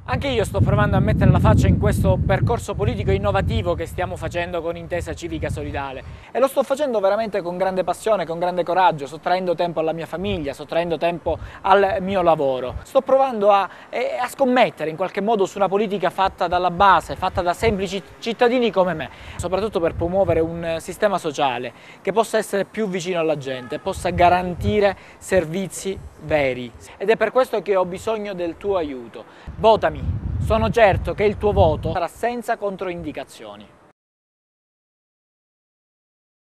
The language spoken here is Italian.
Anche io sto provando a mettere la faccia in questo percorso politico innovativo che stiamo facendo con Intesa Civica Solidale e lo sto facendo veramente con grande passione, con grande coraggio, sottraendo tempo alla mia famiglia, sottraendo tempo al mio lavoro. Sto provando a scommettere in qualche modo su una politica fatta dalla base, fatta da semplici cittadini come me, soprattutto per promuovere un sistema sociale che possa essere più vicino alla gente, possa garantire servizi veri. Ed è per questo che ho bisogno del tuo aiuto. Votami, sono certo che il tuo voto sarà senza controindicazioni.